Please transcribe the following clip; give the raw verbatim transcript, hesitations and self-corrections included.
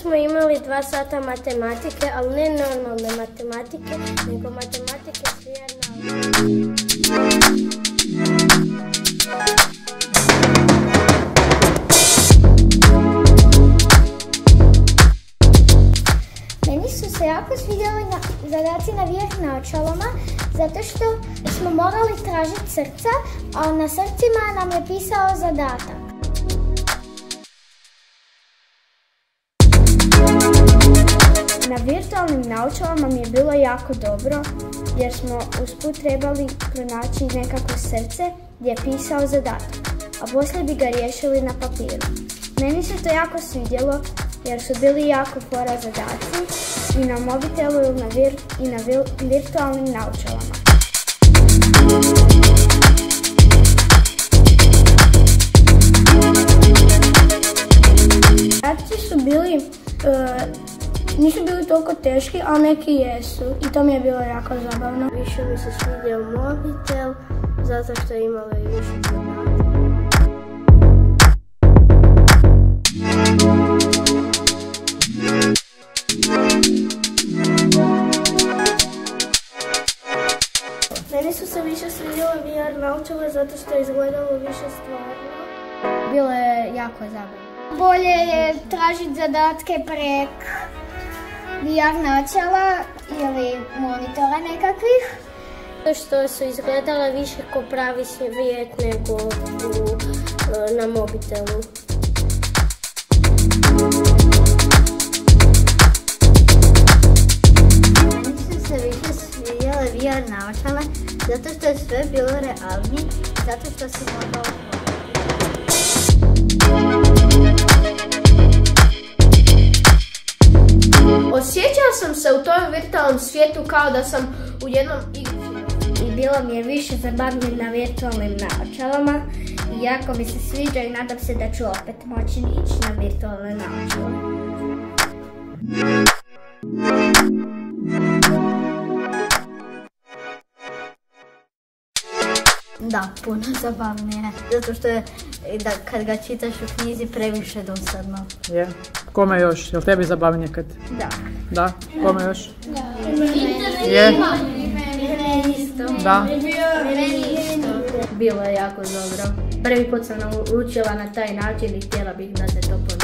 smo imali dva sata matematike, ali ne normalne matematike, nego matematike smjerna. Meni su se jako svidjeli zadaci na vjeh naočalama, zato što smo morali tražiti srca, a na srcima nam je pisao zadatak. Na virtualnim naočalama mi je bilo jako dobro, jer smo usput trebali pronaći nekako srce gdje je pisao zadatak, a poslije bi ga riješili na papiru. Meni se to jako svidjelo, jer su bili jako fora zadaci i na mobitelu i na, vir, i na vir, virtualnim naočalama. Zadaci su bili, uh, nisu bili toliko teški, ali neki jesu i to mi je bilo jako zabavno. Više mi se svidio mobitel, zato što je imalo i više zadatak. Meni su se više svidjela V R naočala zato što je izgledalo više stvarno. Bilo je jako zabavno. Bolje je tražiti zadatke prek V R naočala ili monitora nekakvih. Što su izgledala više ko pravi svijet nego u, na mobitelu. Meni su se više svidjele V R naočale zato što je sve bilo realnije, zato što si mogao Osjećala sam se u tom virtualnom svijetu kao da sam u jednom igrici. I bilo mi je više zabavnije na virtualnim naočalama i jako mi se sviđa i nadam se da ću opet moći ići na virtualne naočale. Da, puno zabavnije, zato što je da kad ga čitaš u knjizi previše dosadno. Je. Kome još? Jel tebi zabavnije kad? Da. Da? Kome još? Da. Je? Meni isto. Da? Meni isto. Bilo je jako dobro. Prvi put sam naučila na taj način i htjela bih da se to ponovi.